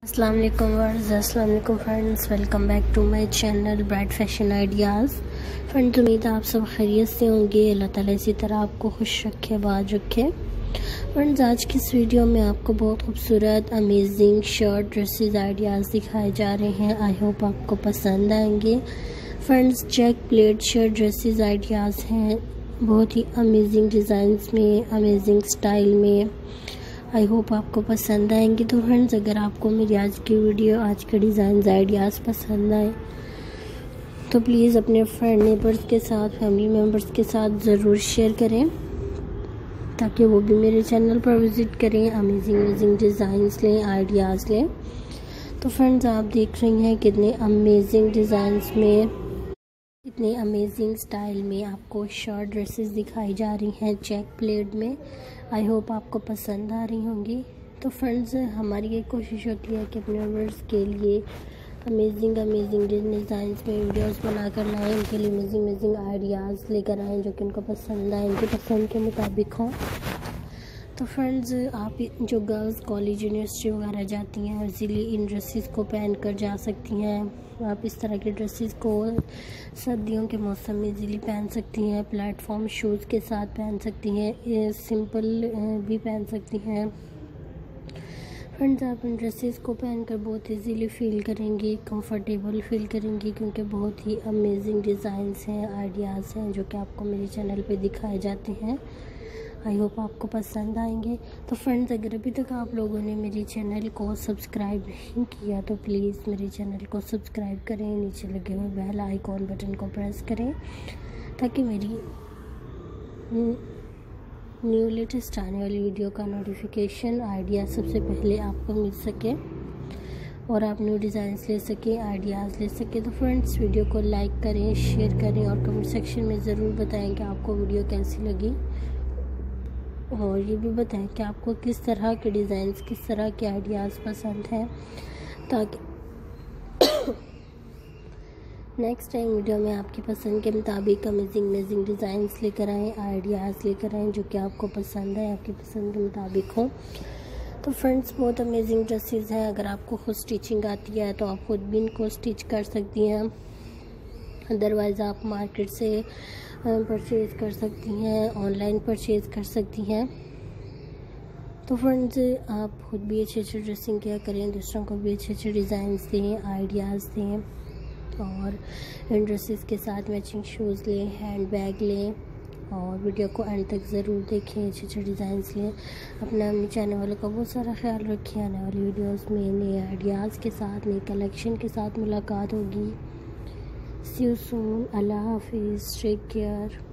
अस्सलाम वालेकुम friends, welcome back to my channel bright fashion ideas. Friends, उम्मीद है आप सब खैरियत से होंगे। अल्लाह ताला इसी तरह आपको खुश रखे, बाज रखे। फ्रेंड्स, आज की इस वीडियो में आपको बहुत खूबसूरत अमेजिंग शर्ट ड्रेसेस आइडियाज़ दिखाए जा रहे हैं। आई होप आपको पसंद आएंगे। Friends, check plate shirt dresses ideas हैं, बहुत ही अमेजिंग डिज़ाइंस में, अमेजिंग स्टाइल में। आई होप आपको पसंद आएंगे। तो फ्रेंड्स, अगर आपको मेरी आज की वीडियो, आज के डिज़ाइन आइडियाज़ पसंद आए तो प्लीज़ अपने फ्रेंड नेबर्स के साथ, फैमिली मेम्बर्स के साथ ज़रूर शेयर करें ताकि वो भी मेरे चैनल पर विज़िट करें, अमेजिंग डिज़ाइंस लें, आइडियाज़ लें। तो फ्रेंड्स, आप देख रही हैं कितने अमेजिंग डिज़ाइंस में, इतने अमेजिंग स्टाइल में आपको शर्ट ड्रेसेस दिखाई जा रही हैं चेक प्लेट में। आई होप आपको पसंद आ रही होंगी। तो फ्रेंड्स, हमारी ये कोशिश होती है कि अपने व्यूअर्स के लिए अमेजिंग डिज़ाइंस में वीडियोस बनाकर लाएँ, उनके लिए अमेजिंग आइडियाज़ लेकर आएँ जो कि उनको पसंद आए, उनकी पसंद के मुताबिक हों। तो फ्रेंड्स, आप जो गर्ल्स कॉलेज यूनिवर्सिटी वगैरह जाती हैं इजीली इन ड्रेसेस को पहन कर जा सकती हैं। आप इस तरह के ड्रेसेस को सर्दियों के मौसम में इजीली पहन सकती हैं, प्लेटफॉर्म शूज़ के साथ पहन सकती हैं, सिंपल भी पहन सकती हैं। फ्रेंड्स, आप इन ड्रेसेस को पहनकर बहुत इजीली फील करेंगी, कंफर्टेबल फील करेंगी, क्योंकि बहुत ही अमेजिंग डिज़ाइंस हैं, आइडियाज़ हैं जो कि आपको मेरे चैनल पे दिखाए जाते हैं। आई होप आपको पसंद आएंगे। तो फ्रेंड्स, अगर अभी तक आप लोगों ने मेरे चैनल को सब्सक्राइब नहीं किया तो प्लीज़ मेरे चैनल को सब्सक्राइब करें, नीचे लगे हुए बेल आइकॉन बटन को प्रेस करें ताकि मेरी न्यू लेटेस्ट आने वाली वीडियो का नोटिफिकेशन आइडिया सबसे पहले आपको मिल सके और आप न्यू डिज़ाइंस ले सकें, आइडियाज़ ले सकें। तो फ्रेंड्स, वीडियो को लाइक करें, शेयर करें और कमेंट सेक्शन में ज़रूर बताएं कि आपको वीडियो कैसी लगी, और ये भी बताएं कि आपको किस तरह के डिज़ाइंस, किस तरह के आइडियाज़ पसंद हैं, ताकि नेक्स्ट टाइम वीडियो में आपकी पसंद के मुताबिक अमेजिंग डिज़ाइंस लेकर आएँ, आइडियाज़ लेकर आएँ जो कि आपको पसंद है, आपकी पसंद के मुताबिक हो। तो फ्रेंड्स, बहुत अमेजिंग ड्रेसेस हैं। अगर आपको खुद स्टिचिंग आती है तो आप खुद भी इनको स्टिच कर सकती हैं, अदरवाइज़ आप मार्केट से परचेज़ कर सकती हैं, ऑनलाइन परचेज़ कर सकती हैं। तो फ्रेंड्स, आप खुद भी अच्छे ड्रेसिंग किया करें, दूसरों को भी अच्छे डिज़ाइंस दें, आइडियाज़ दें, और इन ड्रेसेस के साथ मैचिंग शूज़ लें, हैंड बैग लें, और वीडियो को एंड तक ज़रूर देखें, अच्छे डिज़ाइंस लें। अपना अपने चैनल वालों का बहुत सारा ख्याल रखें। आने वाली वीडियोज़ में नए आइडियाज़ के साथ, नए कलेक्शन के साथ मुलाकात होगी। See you soon. Allah Hafiz. Take care.